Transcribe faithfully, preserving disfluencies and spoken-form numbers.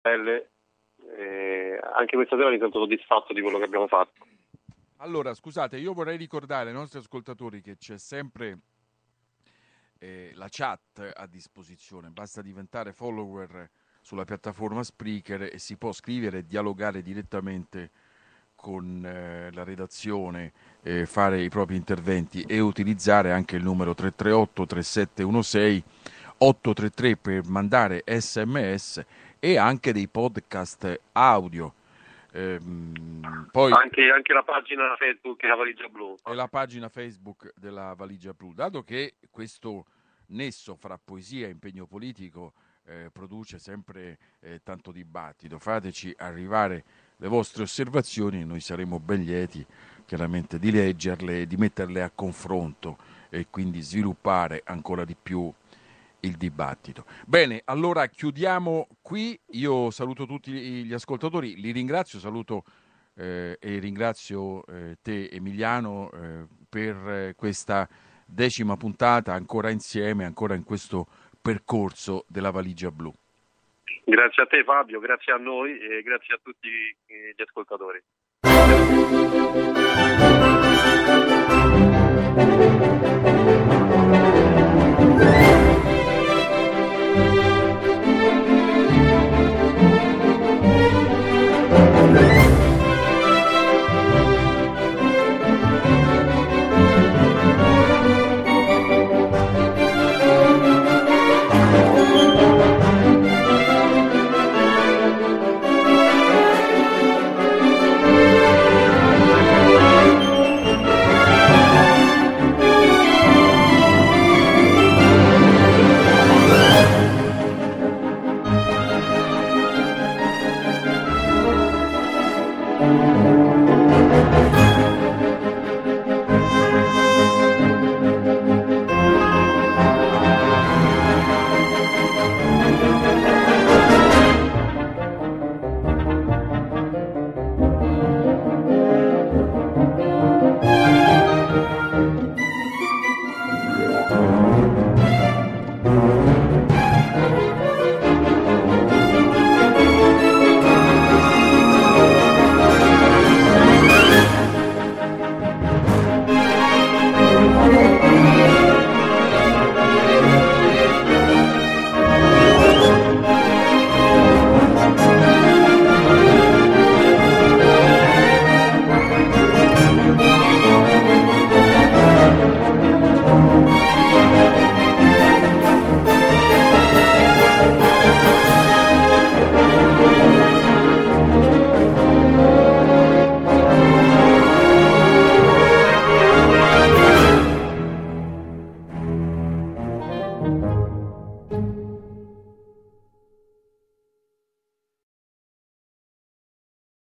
pelle. Eh, anche questa sera mi sento soddisfatto di quello che abbiamo fatto. Allora, scusate, io vorrei ricordare ai nostri ascoltatori che c'è sempre eh, la chat a disposizione, basta diventare follower sulla piattaforma Spreaker e si può scrivere e dialogare direttamente con eh, la redazione, eh, fare i propri interventi e utilizzare anche il numero tre tre otto tre sette uno sei otto tre tre per mandare sms e anche dei podcast audio. Ehm, poi Anche, anche la pagina Facebook è la Valigia Blu. e la pagina Facebook della Valigia Blu. Dato che questo nesso fra poesia e impegno politico eh, produce sempre eh, tanto dibattito, fateci arrivare le vostre osservazioni, noi saremo ben lieti chiaramente di leggerle e di metterle a confronto e quindi sviluppare ancora di più il dibattito. Bene, allora chiudiamo qui. Io saluto tutti gli ascoltatori, li ringrazio, saluto eh, e ringrazio eh, te Emiliano eh, per eh, questa decima puntata ancora insieme, ancora in questo percorso della Valigia Blu. Grazie a te Fabio, grazie a noi e grazie a tutti gli ascoltatori.